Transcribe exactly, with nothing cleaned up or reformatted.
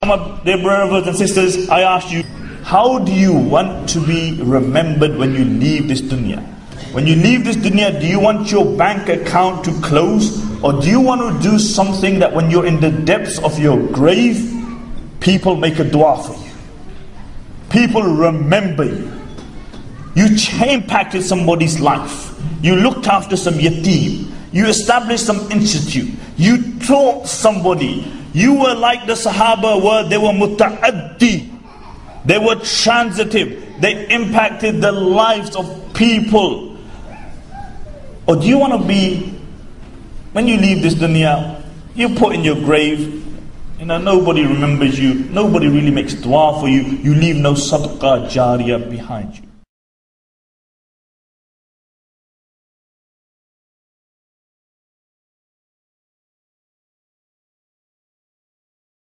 My dear brothers and sisters, I ask you, how do you want to be remembered when you leave this dunya? When you leave this dunya, do you want your bank account to close? Or do you want to do something that when you're in the depths of your grave, people make a dua for you? People remember you. You impacted somebody's life. You looked after some yatim. You established some institute. You taught somebody. You were like the Sahaba were. They were muta'addi. They were transitive. They impacted the lives of people. Or do you want to be, when you leave this dunya, you put in your grave, you know, nobody remembers you. Nobody really makes dua for you. You leave no sadaqah jariyah behind you.